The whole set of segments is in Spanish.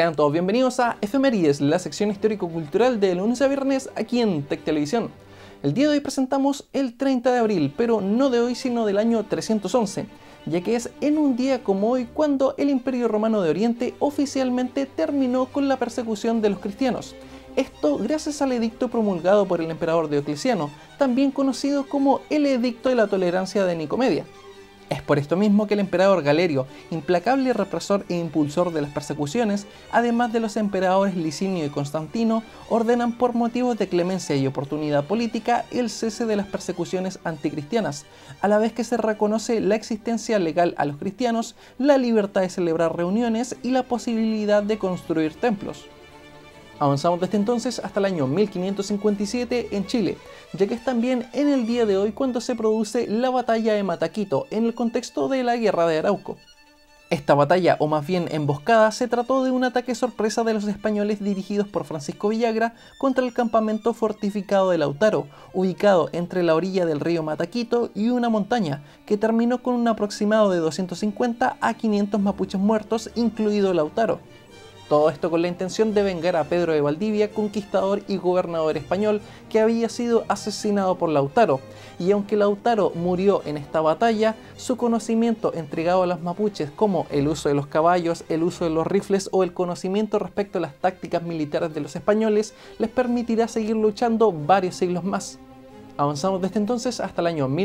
Sean todos bienvenidos a Efemérides, la sección histórico-cultural de lunes a viernes aquí en Tech Televisión. El día de hoy presentamos el 30 de abril, pero no de hoy sino del año 311, ya que es en un día como hoy cuando el Imperio Romano de Oriente oficialmente terminó con la persecución de los cristianos. Esto gracias al edicto promulgado por el emperador Diocleciano, también conocido como el Edicto de la Tolerancia de Nicomedia. Es por esto mismo que el emperador Galerio, implacable represor e impulsor de las persecuciones, además de los emperadores Licinio y Constantino, ordenan por motivos de clemencia y oportunidad política el cese de las persecuciones anticristianas, a la vez que se reconoce la existencia legal a los cristianos, la libertad de celebrar reuniones y la posibilidad de construir templos. Avanzamos desde entonces hasta el año 1557 en Chile, ya que es también en el día de hoy cuando se produce la batalla de Mataquito en el contexto de la Guerra de Arauco. Esta batalla, o más bien emboscada, se trató de un ataque sorpresa de los españoles dirigidos por Francisco Villagra contra el campamento fortificado de Lautaro, ubicado entre la orilla del río Mataquito y una montaña, que terminó con un aproximado de 250 a 500 mapuches muertos, incluido Lautaro. Todo esto con la intención de vengar a Pedro de Valdivia, conquistador y gobernador español que había sido asesinado por Lautaro, y aunque Lautaro murió en esta batalla, su conocimiento entregado a los mapuches como el uso de los caballos, el uso de los rifles o el conocimiento respecto a las tácticas militares de los españoles les permitirá seguir luchando varios siglos más. Avanzamos desde entonces hasta el año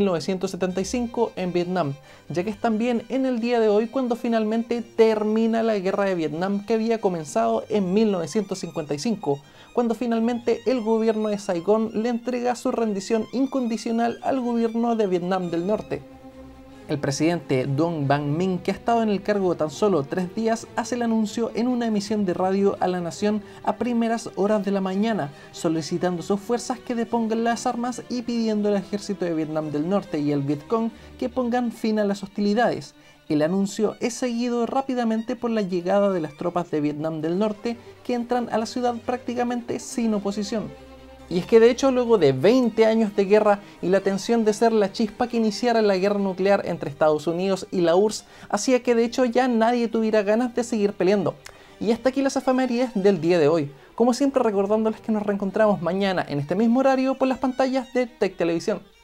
1975 en Vietnam, ya que es también en el día de hoy cuando finalmente termina la guerra de Vietnam que había comenzado en 1955, cuando finalmente el gobierno de Saigón le entrega su rendición incondicional al gobierno de Vietnam del Norte. El presidente Duong Van Minh, que ha estado en el cargo tan solo 3 días, hace el anuncio en una emisión de radio a la nación a primeras horas de la mañana, solicitando a sus fuerzas que depongan las armas y pidiendo al ejército de Vietnam del Norte y el Vietcong que pongan fin a las hostilidades. El anuncio es seguido rápidamente por la llegada de las tropas de Vietnam del Norte, que entran a la ciudad prácticamente sin oposición. Y es que de hecho luego de 20 años de guerra y la tensión de ser la chispa que iniciara la guerra nuclear entre Estados Unidos y la URSS hacía que de hecho ya nadie tuviera ganas de seguir peleando. Y hasta aquí las efemérides del día de hoy, como siempre recordándoles que nos reencontramos mañana en este mismo horario por las pantallas de Tech Televisión.